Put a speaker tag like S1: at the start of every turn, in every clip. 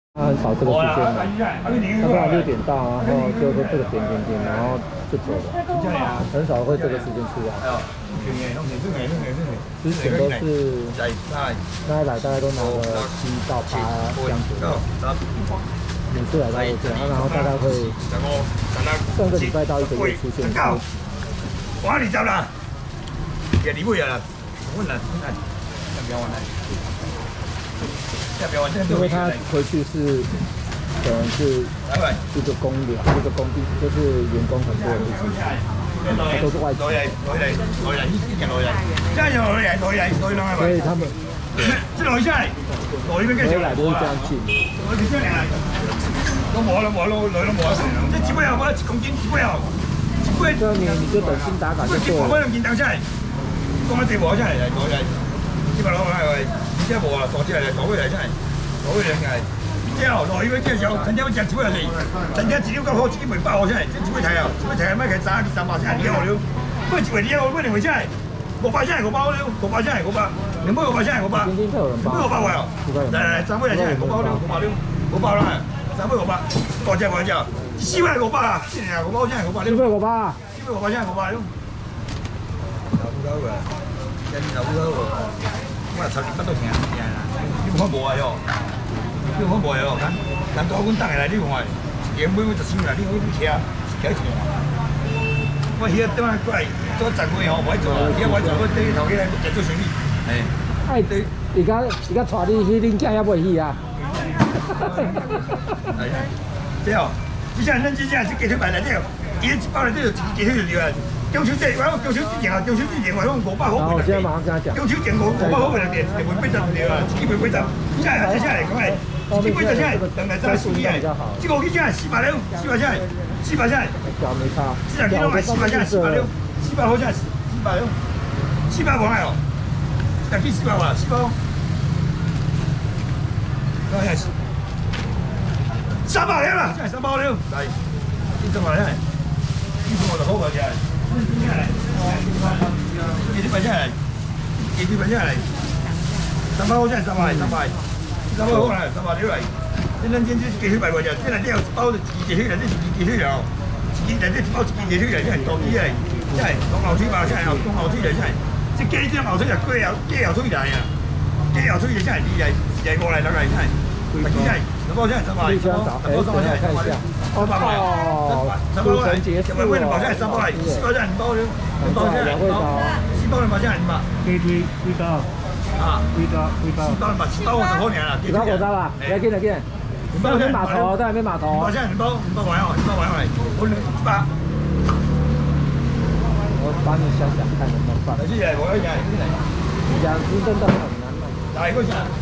S1: 他很少这个时间嘛，他不然6点到，然后就说这个点，然后就走了，很少会这个时间出来。之前都是那来大概都拿了7到8箱左右，每次来大概都这样，然后大概会上个礼拜到1个月出现一次。
S2: 我20啦，也离不远了，稳了，不要玩了。
S1: 因为他回去是可能是一个公寮，一个工地，就是员工很多人一起，都是外籍，所以他们回来都是这样进。
S2: 都冇啦，这几杯啊，我1公斤几杯啊，1杯。
S1: 这你就等新打卡就做了。
S2: 我2斤当出来，讲啊地无出来，这把老来喂。 这无啊，大只来，大尾来出来，大尾来来。这哦，落雨要介绍，真正要食1尾来，真正1两够好，1尾8号出来，这1尾台啊，1尾台卖开300至300下，2号了。买1尾2号，买2尾出来，500下500了，500下500，2尾500下500，
S1: 今天有人包。
S2: 2尾500块哦。来3尾来出来，500了，500了，3尾500，大只大只，4尾500啊，4尾500下500了。4
S1: 尾500。
S2: 4尾500下500了。老不高个，今年老不高个。 我操你，乜都听啦！你看无啊哟，你看无啊哟，咱多阮等下来，你看，一个每10箱啦，你看你骑啊，骑一看。我遐等下过来，做10月吼，我做，遐我做，我第一头起来就做生意。哎，
S1: 哎，伊家带你去恁囝也袂去啊。
S2: 对哦，这下咱这下是鸡腿排来对哦，伊1包内底就1鸡腿就对啊。 中秋节，我讲中秋之前啊，中秋之前我讲500好卖
S1: 现在马上跟他讲。
S2: 中秋前500好卖了点，1尾80对啊，1尾80。下来，下来，快！1尾80下来，等来再数一下。这个去下来400了，400下来，400下来。
S1: 表没差。
S2: 这2斤都买400下来，400了，400好下来，400了，400无来哦，2斤400哇，400。看下去，300了啦，下来300了，来，100下来，100就好卖起来。 给你摆下来，给你摆下来，300好下来，300好来，300来。这咱今给你摆过去，这内底有1包就1鸡腿来，这是2鸡腿了，内底1包1鸡腿来，这是大鸡来，这是龙后腿包下来哦，龙后腿来这，这鸡这后腿就鸡后腿来啊，鸡后腿就这是2来，5来6来这，大鸡这，300下来300，300下来300。 300块哦，
S1: 主持人结束了。
S2: 为了保下来300块，4包下来2包了，2包下来2包，4包2包下来2包。
S1: 鸡腿几包？啊，4包
S2: ，4包7包50块尔啦。
S1: 2包50啦，来见来见。在那边码头，在那边码头。
S2: 2包下来2包块哦，2包块哦，我100。
S1: 我帮你想想看能不能办。
S2: 来，谢谢，我要讲
S1: 2只真的很难卖。
S2: 来一个下。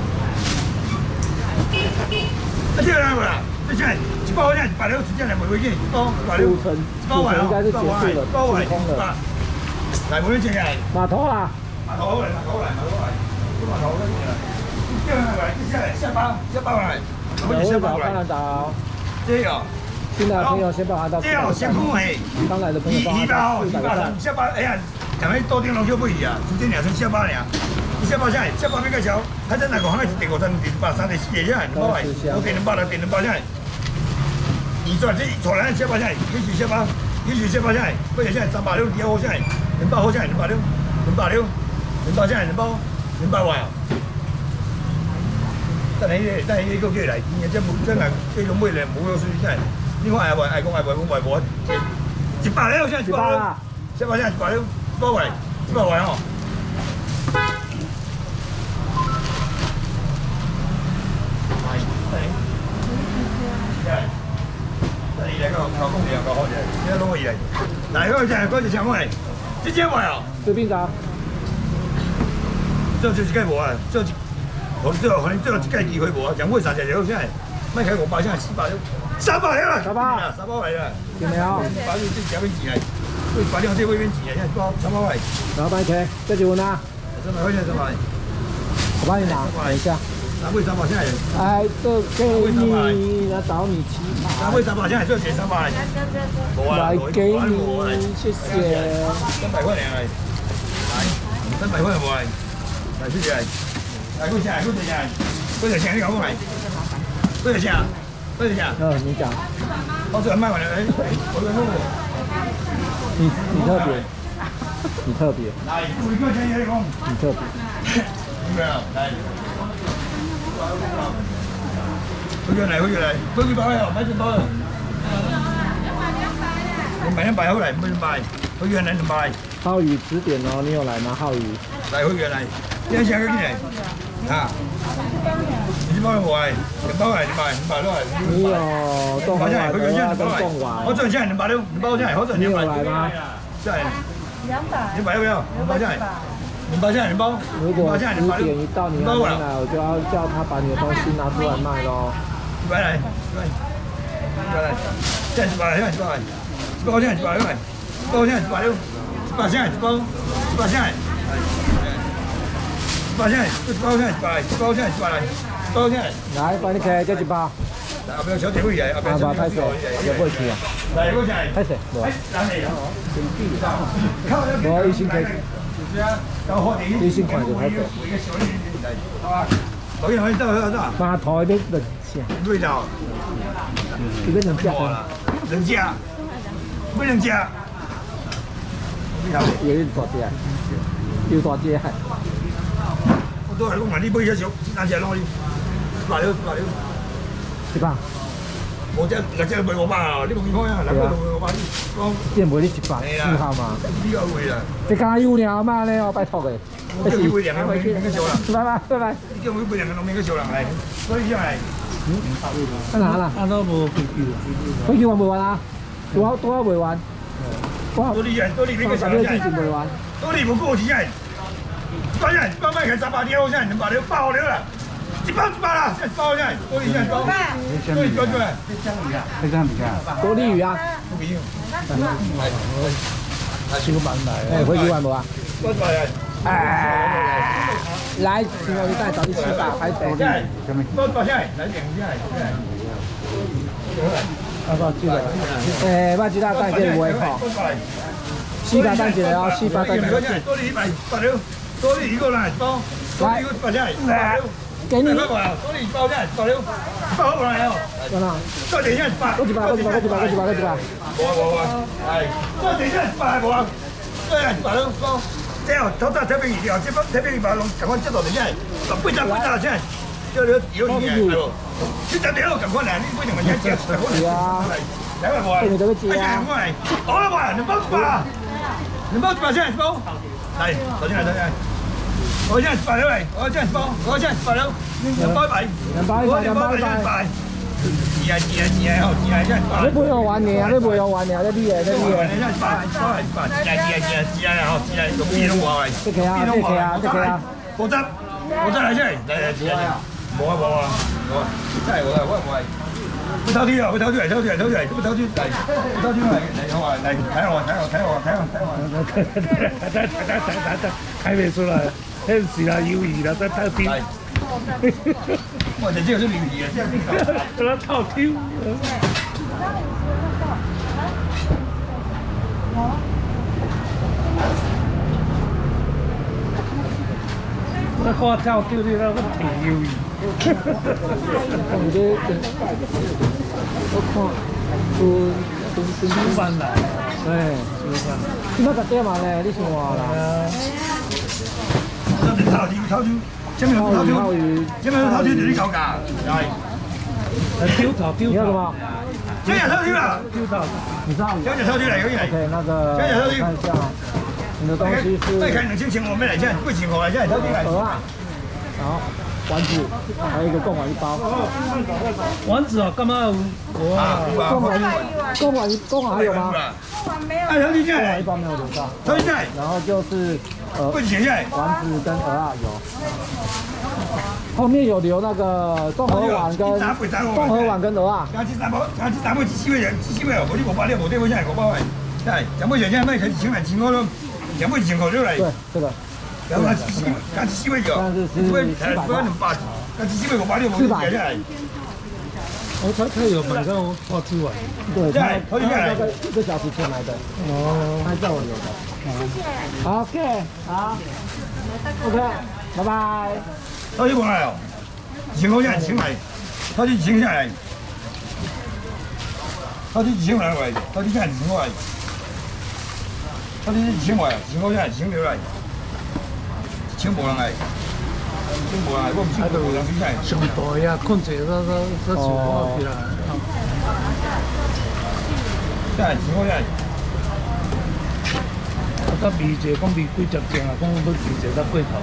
S2: 这个来不啦？ 这下1包下160，直接来回去1包160，1包完哦，
S1: 应该是结束了，
S2: 1包完
S1: 空了。
S2: 来回去来，
S1: 码头啦，
S2: 码头来，码头来，码头来，这样来，接下来下包来，
S1: 我去下包来。看到。
S2: 这个。
S1: 新来的朋友先帮他到。
S2: 这个先空诶。
S1: 刚来的朋友帮他到400块。
S2: 下包，哎呀，两位多丁龙就不一样，今天2升下包俩。 下包下来，下包要介绍，他在哪个行业是第5层、第8、3、第4下来，2包来，我给2包来，给2包下来。你说这出来下包下来，也许下包下来，或者下来360、2号下来，2包好下来260、2包下来2包，200块啊！等下一个月来，今日这真系这种每年冇有水下来，你看爱不爱讲爱不讲爱无？100了，现在100了，下包下来100了，1包块，100块哦。 来个搞公平搞好些，现在拢可以来。来个现在嗰只抢过来，这只卖哦。
S1: 这边啥？
S2: 这就是计无啊，这是，可能最后一届机会无啊，抢过3只就好些，卖开500现在400了，300了啦，300来了。
S1: 有没有？
S2: 把你这这边钱来，对，把2这边钱来，现在包300块。
S1: 然后帮你贴，这几文啊
S2: ？300块钱300。
S1: 我帮你拿，等一下。
S2: 3尾300现在。
S1: 哎，这给你，来找你700。
S2: 3尾300现在就减300。
S1: 来给你，谢谢。
S2: 300块来，来，300块无来，来谢谢。来，过下来，过下来，过下来，你搞过来。 多少钱？多少钱？
S1: 你讲。
S2: 我这卖完了，哎，我跟我。
S1: 你特别，你特别。
S2: 来，每个钱也讲。
S1: 你特别。
S2: 对啊，来。回来，回去包了，买几包？你买200回来，没200，回去来200。
S1: 浩宇指点哦，你有来吗？浩宇。
S2: 来回来，今天下个进来。啊。你包我来，你包来，200多来。
S1: 你有动完的话跟动完。
S2: 我赚钱200，你包钱，我赚200。
S1: 你有来吗？
S2: 在。200要不要？你包钱。你包钱，你包。
S1: 如果10点一到你还没来，我就要叫他把你的东西拿出来卖喽。
S2: 来，现在100来，现在100来，100现在100来，100现在160，100现在100，100现在，100现在，100现在100，100现在100来，100现在。来，
S1: 帮你开这1包。
S2: 阿伯小姐会来，阿伯
S1: 太少，也不会去啊。
S2: 来，我来。
S1: 太少，对。我一星开。一星款就太少。码头那边冷下。
S2: 对的。
S1: 这边能加
S2: 吗？能加，不能加。
S1: 有点大只，有大只还。
S2: 我都係講埋呢杯嘢少，單隻攞100了。
S1: 100。
S2: 我只賣500啊，呢個健康啊，兩個500。
S1: 即係每啲100試下嘛。
S2: 呢個會啦。
S1: 你加油了嘛？你我拜託嘅。
S2: 我叫佢會兩個農民嘅少啦。
S1: 拜拜。
S2: 叫佢會兩個農民嘅少啦，係。所以係。
S1: 喺哪啦？都冇飛機。飛機我未玩啊？多少未玩？
S2: 多啲邊個少人？
S1: 未玩。
S2: 多啲冇過錢人。100人，100塊係18條，現在200條爆了啦！1包啦，現在包現在，多啲現在包。多啲包出來。非常比較。
S1: 多利魚啊？
S2: 不要。
S1: 新個版嚟。回去玩冇啊？
S2: 多少人？
S1: 來，新個你帶找你700，還多利魚。
S2: 多少錢？來2件。
S1: 我知啦。我知道，但係佢唔會學。700單幾哦？700單幾？
S2: 多啲100條。多啲2個啦，包。多啲100隻係。
S1: 給你。
S2: 多啲2包隻100條。100好來哦。
S1: 真啦。
S2: 再地先100。
S1: 嗰100。
S2: 冇。係。再地先100冇啊。再100條包。即係頭睇俾2條，即係睇俾200龍，趕快接到地先。8隻先。叫你有錢係喎。7隻條趕快嚟，呢杯2隻。
S1: 係啊。
S2: 嚟冇啊。
S1: 你這個接啊。
S2: 好啦嘛，2包100啊。2包100先1包。嚟，頭先。我現在100了，我現在1包100了，2包100。錢好，錢現在100。
S1: 你沒有玩呢？你沒有玩呢？你邊個？
S2: 100，個邊窿話喂。
S1: 即係
S2: 我真係真係，嚟，冇啊，真係我係。會偷啲啊！會偷出嚟，咁偷出嚟，好啊！嚟睇我，
S3: 睇未出來，聽時啦，要魚啦，得偷啲。
S2: 我就知道啲釣魚啊，真係
S3: 得偷啲。我花跳釣啲啦，都挺要魚。
S1: 我看，煮飯啦，煮飯。點解10點嘛咧？你先話啦。
S2: 偷魚，前面偷魚就啲狗架，係。
S3: 丟頭。
S1: 你要什麼？
S2: 這樣偷魚啦！
S1: 你知道？
S2: 這樣偷魚嚟，
S1: OK，那個看一下，你的東西是。
S2: 再看2000錢我沒來，現在貴錢我來，現在偷魚來。
S1: 好。丸子，還有一個貢丸1包。
S3: 丸子啊，幹嘛有？
S1: 貢丸還有嗎？
S2: 哎，偷魚現在
S1: 1包沒有留到。
S2: 偷魚現在。
S1: 然後就是
S2: 貴錢現在。
S1: 丸子跟蚵仔有。後面有留那個綜合丸跟蚵仔。
S2: 3包7位，我啲500冇啲會現在5包位。係，有冇人現在賣佢錢錢我咯？有冇錢我都嚟？
S1: 對，這個。
S2: 加7位咗，7位200，加7位500冇啲嘢真係。
S3: 他有買到花枝丸。
S1: 對，他1個小時前來的。哦。他叫我留的。OK， 好。OK，拜拜。
S2: 偷魚冇嚟哦，錢我真係錢嚟，偷头天1,000下来，头天1,000来块，头天下2,000块，头天1,000块，1,000块下1,000落来，1,000无人来，1,000无人来，我唔信无人比赛。
S3: 上大呀，困者都上好起来。
S2: 下来1,000块下来。
S3: 啊，甲味者讲味几只正啊，讲要味者较过头。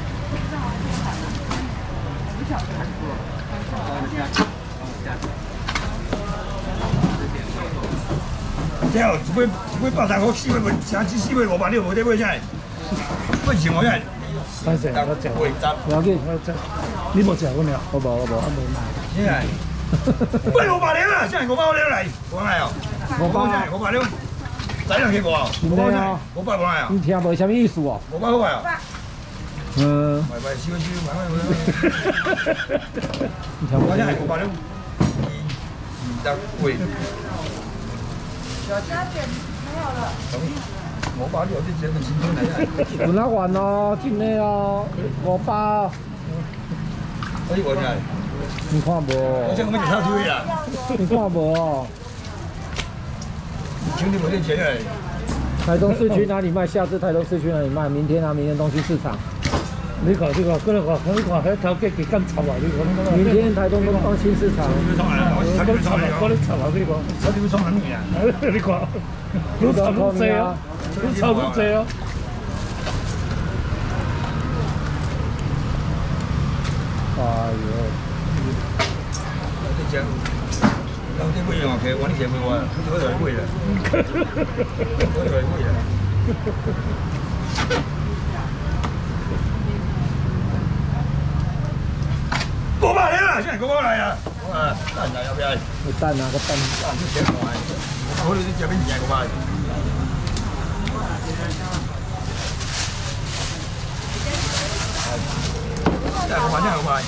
S2: 这哦，一杯130块，4杯卖，4杯500，无得买啥？买1,000块啥？
S3: 歹势，我食。
S1: 不要紧，
S3: 我食。你无食过没有？
S1: 我无。
S2: 现在买500啦，现在500块来，无来哦。500，再2千5哦。500无来哦。
S1: 你听无啥物意思哦
S2: ？500块哦。买收，
S1: 你听无？
S2: 我现在500了，20贵。加点没有了。500你这钱青春来呀！
S1: 不那玩哦，真的哦，500。
S2: 所以我讲，
S1: 你看无？
S2: 我这个没就炒水啦。
S1: 你看无哦？
S2: 兄弟，我这钱嘞。
S1: 台东市区哪里卖？下次台东市区哪里卖？明天东区市场。
S3: 你看，过来看，迄头家几敢插啊？你看，
S1: 明天台东东方新市场。
S3: 我插啊！你看，
S2: 炒你创啥物啊？
S3: 你看，越插越济哦，越插越济哦。
S1: 哎呦！
S2: 这钱，当天不用给，我你钱没我，我就来贵了，我就来贵了。500了，现在500来啊！蛋啊，要不要？
S1: 蛋啊，个蛋。
S2: 蛋就钱我，我你这边钱500。现在500。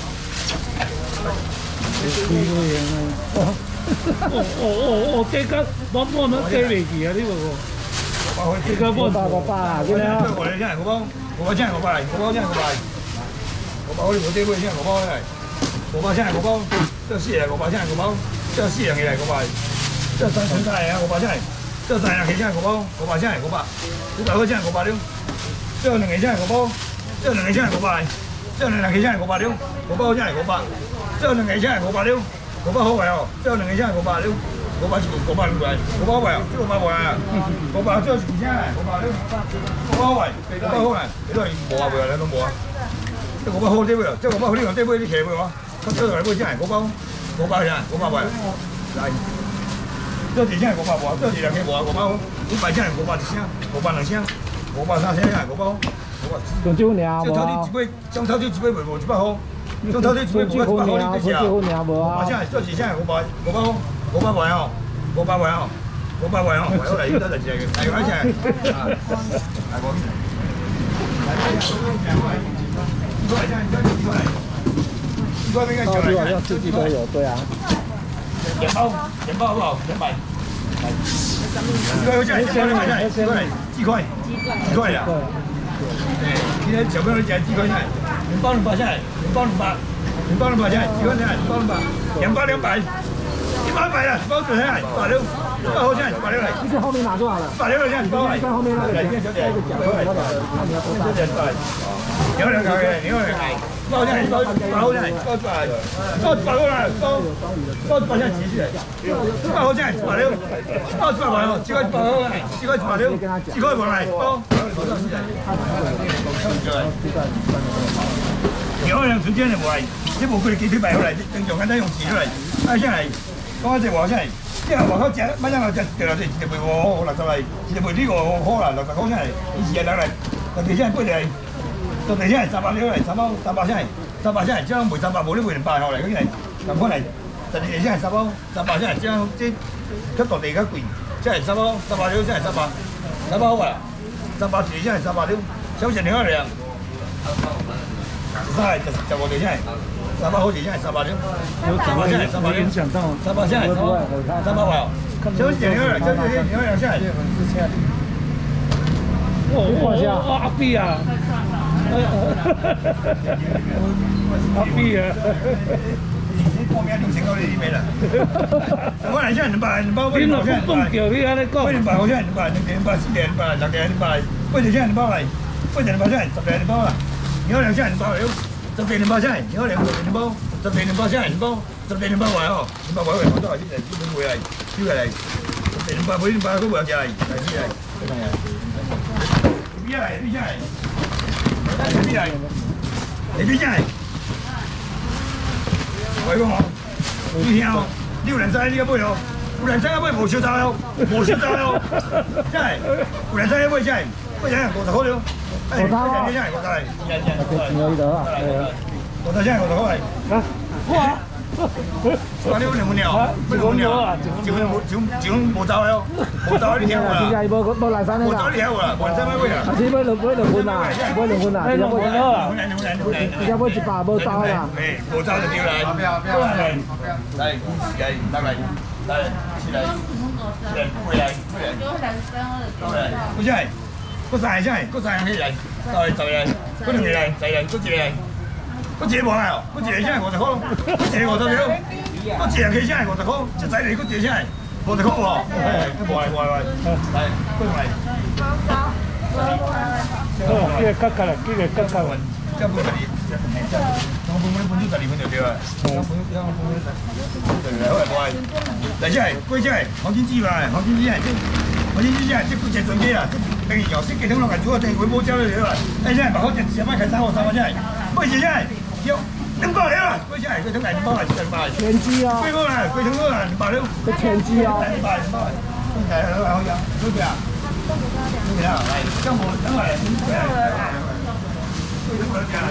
S3: 这个满满都加袂去啊！你无？这个
S1: 500啦，今日。
S2: 我来现在500现在500来，500现在500来，500我无得买现在500来，500现在500，这4个500现在500，这4样来500，这3层菜啊500现在，这3样现在500现在500，500块现在500了，这2个现在500，这2个现在500，这2个现在500了，500现在500，这2个现在500了，500好卖哦，这2个现在500了。500是500来，500块哦，这500块啊，500这是几钱来？500了，500块，500好来，你都无啊，无啊，咱都无啊。这500好得买哦，这500好你用得买，你摕买我，这来买啥？500啥？500块，来，这几钱500块，这是2千500好，500啥？500一声，5002声，5003声啥？500。
S1: 就这样
S2: 这头天一杯，中头天一杯卖无100好，中头天一杯卖100好，你得吃啊。500啥？这是啥？500好。500块哦，500块哦，500块哦，我来，这就是个，来块钱，啊，来过，1块边个小来看
S1: ，4季都有，对啊。
S2: 盐包好不好？200。1块钱，2块钱，2块，几块？几块呀？对，今天小朋友讲几块钱？盐包200钱，盐包200钱，几块钱？盐包200。100了，100多钱，160，100好钱，160来。
S1: 你在后面拿就好了。
S2: 160块钱，100来。
S1: 在后面那个。
S2: 小姐，小姐出来。你好，你好，你好，包钱，包好钱，包出来，包好来，包钱几钱？包好钱，160，包100块哦，几块100好来，几块160，几块100来，包。你好，两纯正的无来，这无贵，几皮摆好来，正常简单用钱出来，爱啥来？讲啊，这外啥？这外口食，买啥来食？一条这一条卖5块60来，一条卖你5块啦，60块啥？伊是人来，特地啥8来，特地啥300了来，300啥？300啥？这样卖300，无你卖200好来，个来，咁款来，特地啥300啥？这样这较大地较贵，这300了，这300好啊，300一啥300了，小钱两两，15条啥？300好几钱？300了，300现在300了，300现在300块哦。小姐你好，小姐你好，两下。
S3: 哦，阿碧啊，阿碧啊。
S2: 半命2000块里面啦。我来现在200，
S3: 你若不放掉，你安尼讲。
S2: 200好像200，200、400、200、600、200，8条现在200来，8条200现在10条200啦。你要2现在200了，10条200现在，你要2条200，10条200现在200，10条200外哦，200外我多少钱来？基本回来，收下来，10条200买200都不要加来，来起来，比下来，比下来，比下来，你比下来。我讲哦，你听哦，你有人知你要买哦，有人知要买无小招哦，无小招哦，真系，有人知要买真系，买真系50块了，哎，买真系50块，
S1: 你有一得啊
S2: ，50真系50块，
S3: 啊，哇！
S2: 我你2分了，2分了，一分无招了，无招你听我啦，
S1: 现在无来三
S2: 无招你听我啦，无人知买啦，
S1: 啊，是买2分啦，买2分啦，
S3: 买2分啦，
S1: 你要买100无招啦，
S2: 哎，无招就对啦，来，起来，回来，不是，搁3个啥？搁3个起来，10个来，搁2个来，10个来，搁1个来。我一个无来哦，我一个现在50块，我一个50条，我一个起现在50块，一仔嚟，我一个现在50块哦，哎，无来，来，过来。
S3: 哦，这个格格啦，这个格格啦。
S2: 这分12，我分12分就对啦。好来，过来，来这来，过这来，黄金鸡吧，黄金鸡啊，黄金鸡啊，这不只专家啊，这等于有些鸡汤拢系煮啊，等于微波焦了了。哎，现在把好只先卖开3号3号这来，买一只来。200了啦，贵起来，贵汤来200来，200。
S1: 全鸡啊！
S2: 贵过来，贵汤过来200了。
S1: 这全鸡啊！
S2: 200，来，好呀，多少啊？多少？来，这样200来，贵汤过来，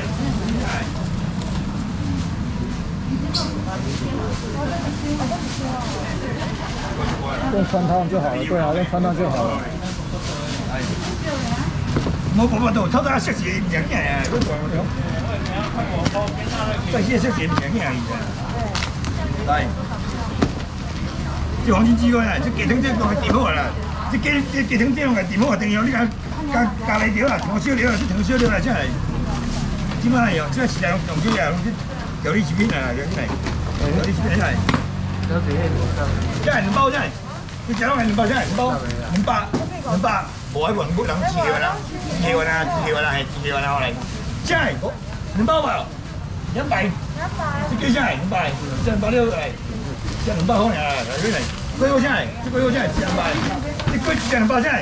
S1: 用穿烫就好了，对啊，用穿烫就好了。
S2: 我都偷偷设计物件啊，我讲我这些设计物件来，这黄金鸡块啊，这鸡汤这弄个地好啦，这鸡汤这弄个地好啊，等于你加来条啊，糖小条啊，这糖小条啊，这来，基本上用这时代用这个，调理食品啊，调理食品来，这2包这，你吃拢系2包这200，无爱问不人1个啦，1个啦，1个啦，好来，这2包吧，200，这几啥？200，这260来，这200块尔，来这来，贵好啥？这贵好啥？200，这贵这200啥？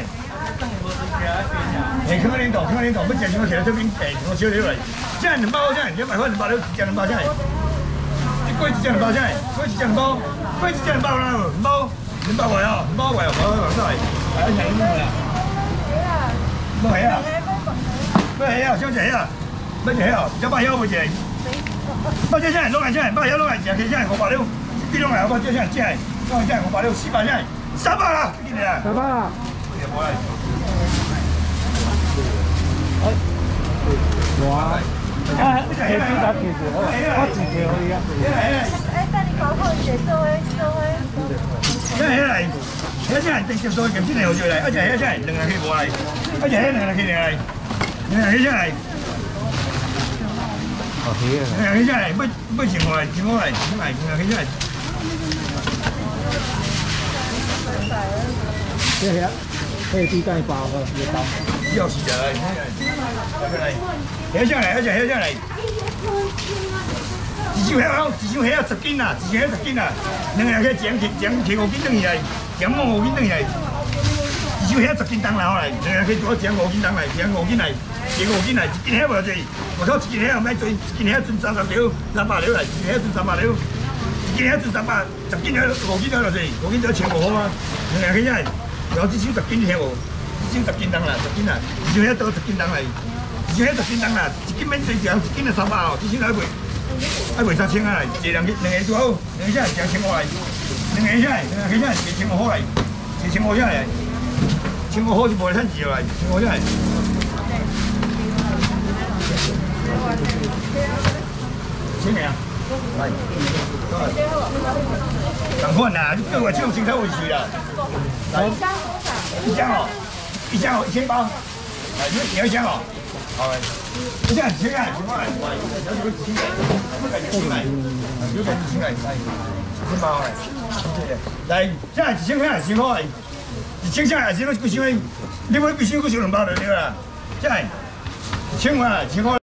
S2: 哎，看领导，不吃什么起来这边哎，我小条来，这2包啥？200块260，这2包啥？这贵这2包啥？贵这2包，贵这2包啦，2包，200块哦，200块哦，好来，来一下2包啦。 不係啊，不係啊，小姐啊，乜嘢啊？有8腰冇姐，8隻先，攞嚟先，8腰攞嚟，隻嘅先，560，邊攞嚟？8隻先，先，攞嚟先，560，400先，300啦，見你啊，300啦，
S1: 哇！
S3: 啊，係邊打件事？我自己可以啊。
S4: 哎，等你搞好嘢做誒。
S2: 一係嚟，一隻係直接做kiếm錢嚟，好最嚟，一隻係2人起過嚟，一隻係2人起嚟，2人起出嚟。
S1: 好起啊
S2: ！2人起出嚟，不前過嚟，前過嚟，前嚟，2人起出嚟。
S1: 这些可以地带包和也包。
S2: 要死的来，来下来，下来。一箱虾要10斤啦，2箱10斤啦，2个去捡5斤等起来，捡5斤等起来。一箱虾10斤当啦，好来，2个去多捡5斤当来，捡5斤来，1斤虾无济，我靠，1斤虾唔买多，1斤虾存30条，300条来，1斤虾存300条，1斤虾存300，10斤虾5斤就济，5斤就1500块啊，2个去来，然后一箱10斤虾无。 1箱10斤当啦，10斤啦，一箱遐多10斤当来，1箱遐10斤当啦，1斤免最少，1斤就300哦，1箱来卖，爱卖3000啊来，一人2个多好，2个下来1000块来，2个下来1500块来，1500下来，1500块是无来趁钱来，1500下来。1000个啊，来，同款啦，你叫我这种生产回去啦，来，1箱哦。 1箱哦，1000包，你要1箱哦，好， 好嘞，你这样1000块，1000块，要求1000块，1000块，1000块，1000包嘞，来，这1000块，1000块，1000块，1000块，你要必须搁小2包就对啦，这1000块，1000块。